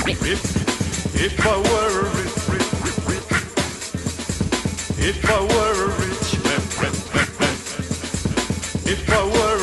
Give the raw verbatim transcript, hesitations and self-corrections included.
If I were a rich, rich, rich, if I were a rich man, man, man, man, if I were